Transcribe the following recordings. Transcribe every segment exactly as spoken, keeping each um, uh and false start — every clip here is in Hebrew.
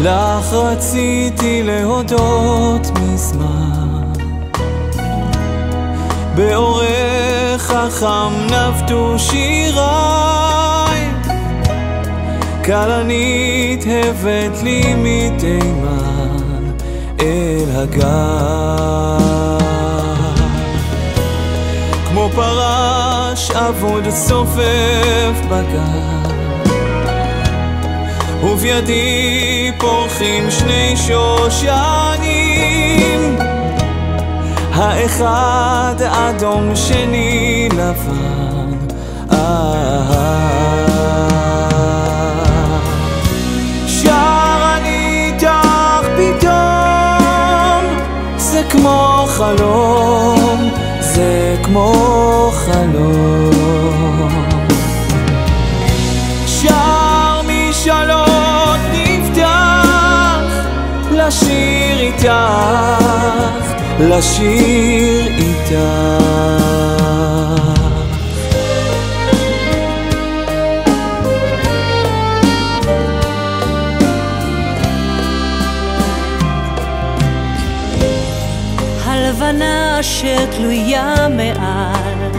לך רציתי להודות מזמן, באורך חכם נבטו שיריי, כלנית הבאת לי מתימן אל הגר. כמו פרש אבוד צופף בגר, ובידי פורחים שני שושנים, האחד אדום שני לבן. שר אני איתך פתאום, זה כמו חלום, זה כמו חלום. שר משאלות נפתח, לשיר איתך, לשיר איתך. הלבנה אשר תלויה מעל,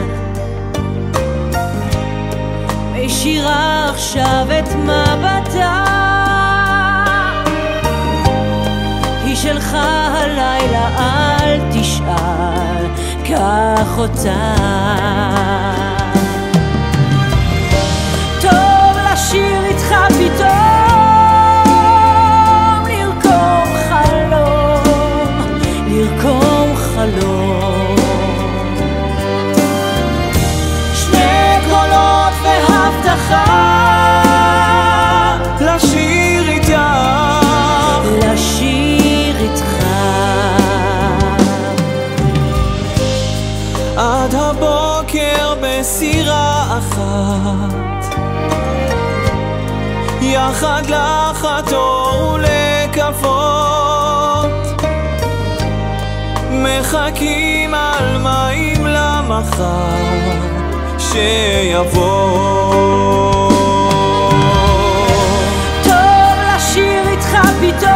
מישירה עכשיו את מבטה, היא שלך הלילה אל תשאל, קח אותה. טוב לשיר איתך פתאום, לרקום חלום, לרקום חלום. שני קולות והבטחה, לשיר איתך, לשיר איתך. עד הבוקר בסירה אחת, יחד לחתור ולקוות, מחכים על מים למחר שיבוא. טוב לשיר איתך פתאום,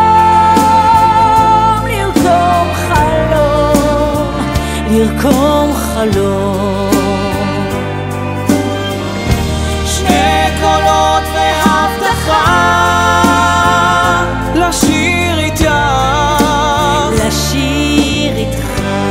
לרקום חלום, לרקום חלום. שני קולות והבטחה, לשיר איתך, לשיר איתך.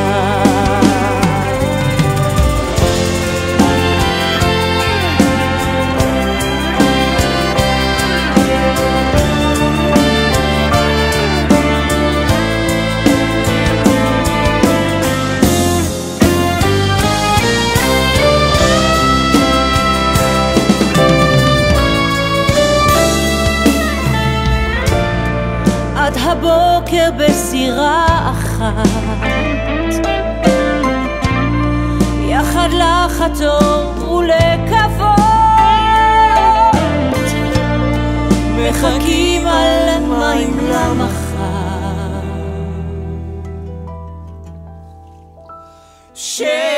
עד הבוקר בסירה אחת, יחד לחתור ולקוות, מחכים על מים למחר.